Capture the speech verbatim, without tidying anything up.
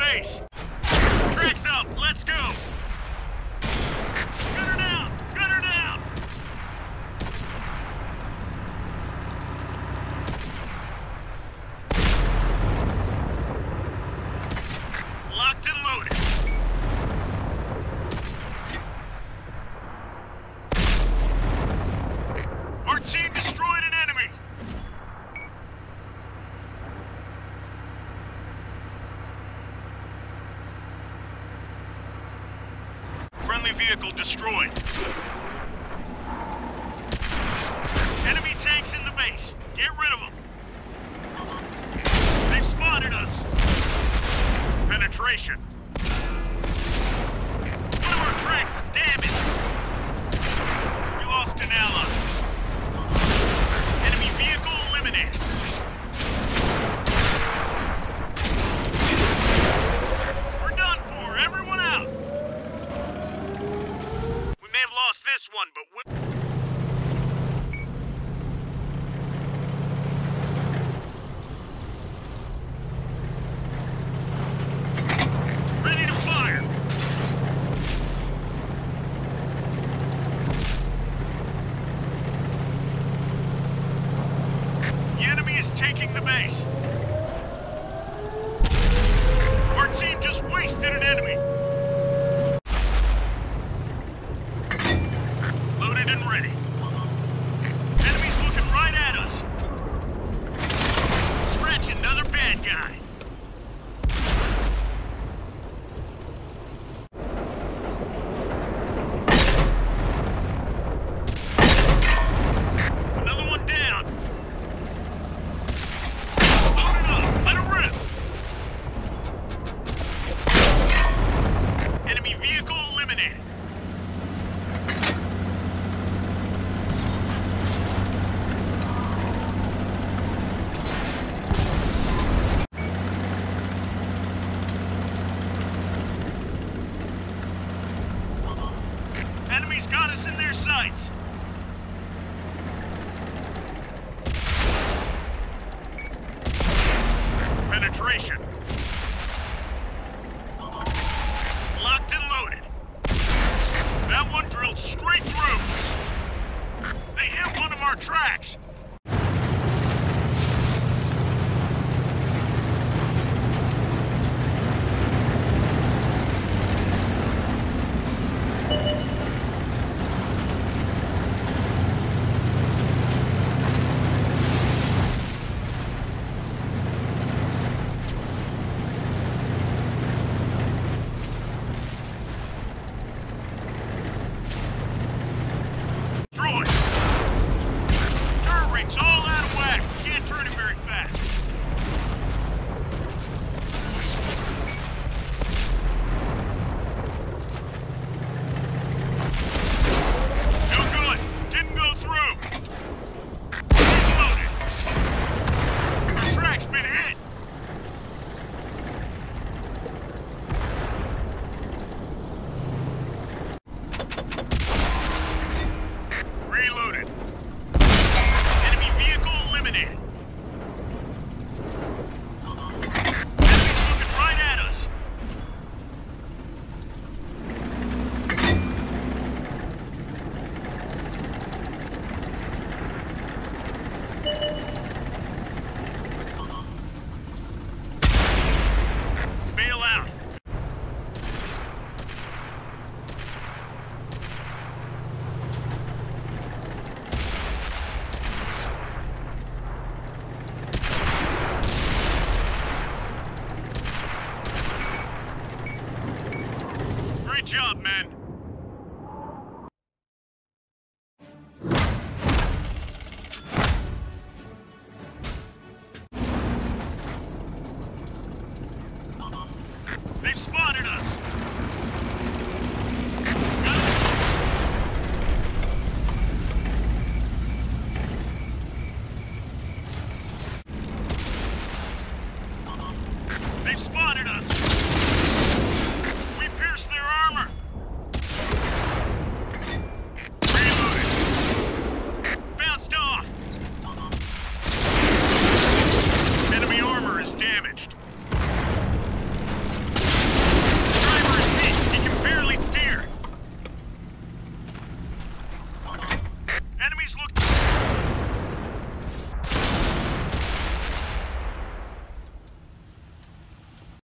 base. Tracks up. Let's go. Gunner down. Gunner down. Locked and loaded. Our team destroyed an enemy. Friendly vehicle destroyed. Enemy tanks in the base. Get rid of them. They've spotted us. Penetration. One of our tracks is damaged. We lost an ally. Enemy vehicle eliminated. We're done for. Everyone out. We may have lost this one, but we ready to fire. The enemy is taking the base. Our team just wasted an enemy. Loaded and ready. Enemy's looking right at us. Scratch another bad guy. Another one down. Load it up. Let it rip. Enemy vehicle eliminated. Enemy's got us in their sights. Penetration. Locked and loaded. That one drilled straight through. They hit one of our tracks. Destroyed. Turret rings all out of whack. Can't turn it very fast. No good. Didn't go through. Loaded. Our track's been hit. Reloaded. Enemy vehicle eliminated. Enemy's looking right at us. Bail out. Great job, men.